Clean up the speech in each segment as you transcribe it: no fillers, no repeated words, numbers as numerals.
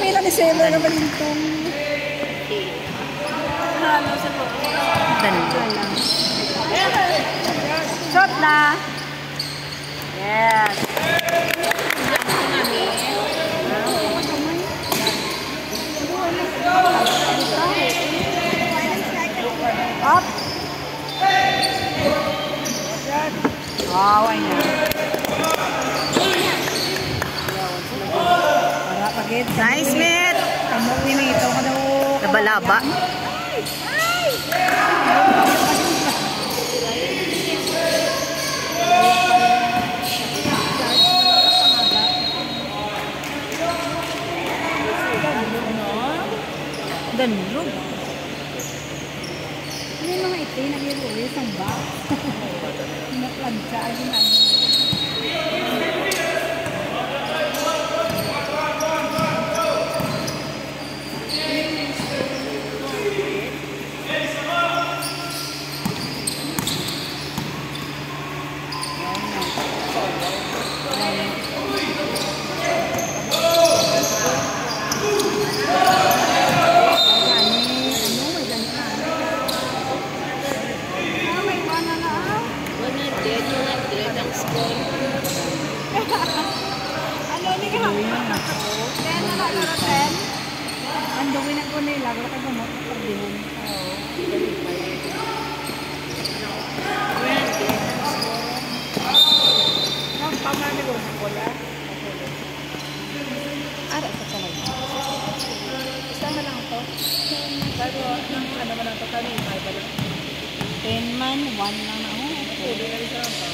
pila ni Sailor na balintong. Halo sa loob. Shot na. Yes. Up. Wow, ayun. Nice, Smith. Kamok ni mga ito ka daw. Laba-laba. Danlog. Ano yung mga ito yung nag-iuwi sa box? Naplansya. Ayun na. Ang dumi na ko nila, wala ka gamot na pagdihon. Ang pamami ko na wala. Ara sa talaga. Isama lang ito. Pero ano man ito kami, may balik. 10 man, 1 lang na ako. Pwede na rin sa ako.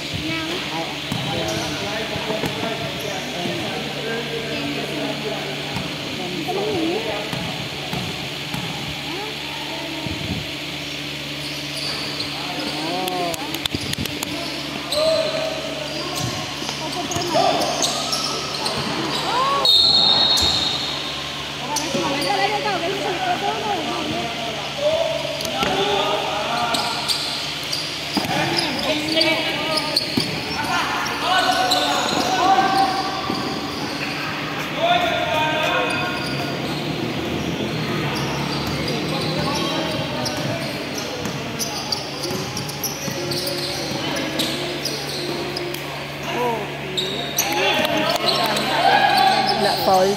Paul.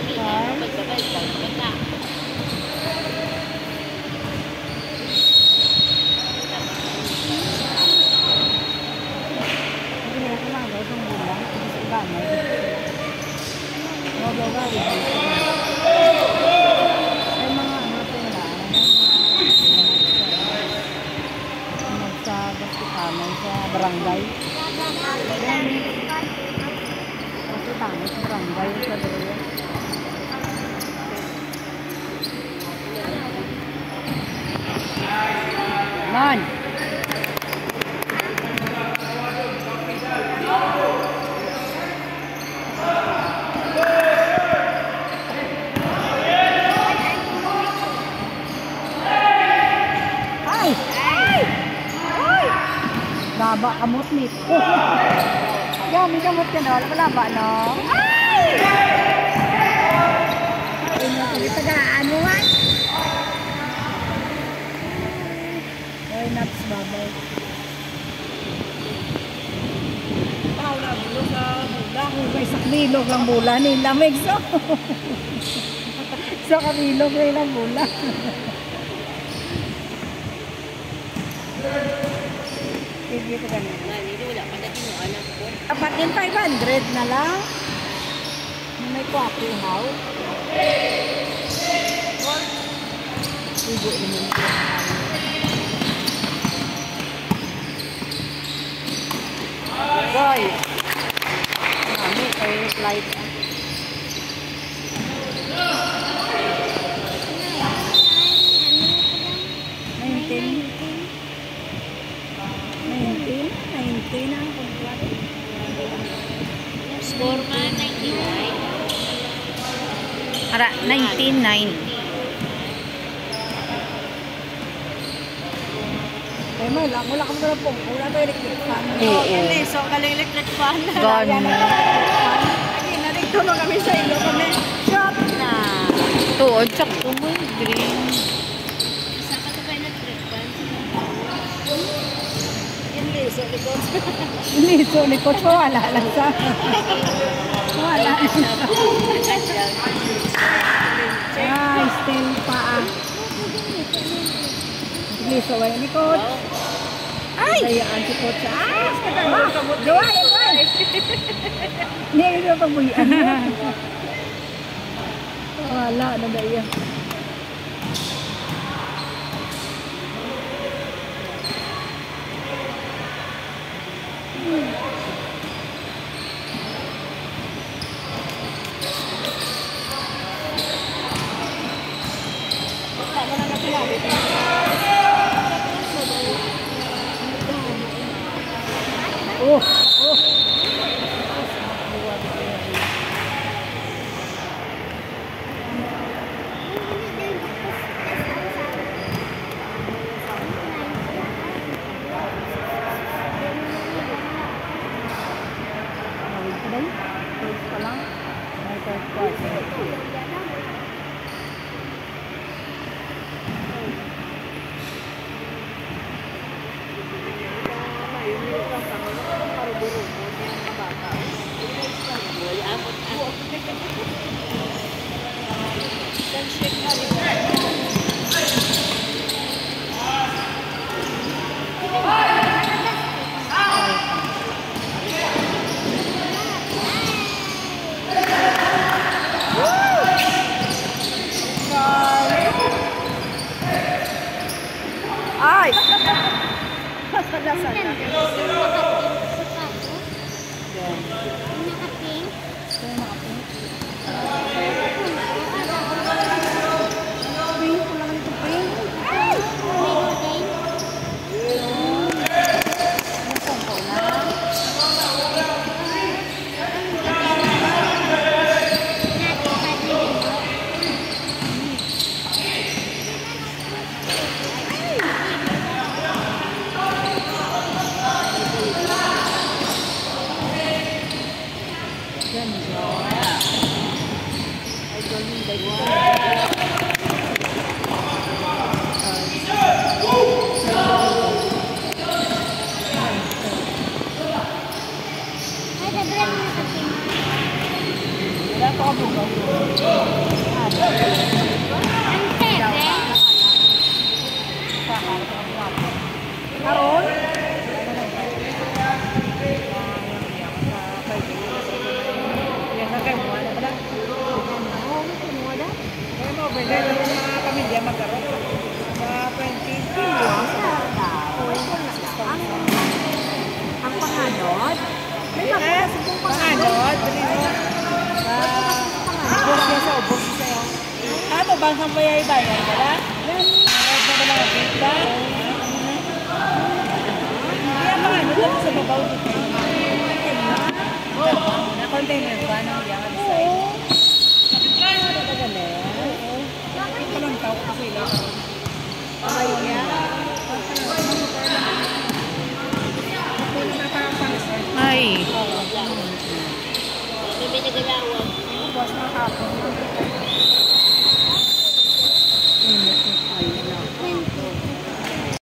barangay. Kasi tayo sa barangay sa dalawa. Man! Baba kamot nito. Yan, may kamot ka na. Wala ba, no? Ay! Ay, taga-anuan. Ay, nuts, babay. Pao na, bulo sa bula. May sakbilog lang bula. Nilamig, so. Sa kabilog lang bula. Dito ka na. Dito wala pa natin yung anak ko. Dapat din 500 na lang. May coffee house. Ibu naman ito. Boy! Mami, kayo flight. 19 ang kumplado. Score man, 99. Ara, 19.9. Eh, wala ka mo na po. Wala to electric fan. Oo. So, kaling electric fan. Gone. Ay, narito mo kami sa ilo kami. Shop na. Tuod, tsaka mo. Green. Isa ka to ba electric fan? Liso, likot. Liso, likot. Wala lang sa. Wala lang sa. Ay, still pa. Liso, wala likot. Ay! Dayaan si Coach. Ah! Duway! Duway! Hindi ito pabuyan. Wala na daya. Oh, oh. Ay! Nakating. Wala pa ako. Ang tete. Karon? Yan na kayo mo. Ano pala? Kaya mo, pwede lang mga pamilya magkaroon. Sa 20 Ang panganod? May panganod? ubos niya sa ubos sa'yo. Ano bang ang bayay-bayay ka ba? Ano ba lang ang pizza? Hindi ang panganod lang sa babaw dito. Na container ba ng yaman sa iyo? Ito lang tao kasi lang. Ay. May nagalawan. Buwas na hapon.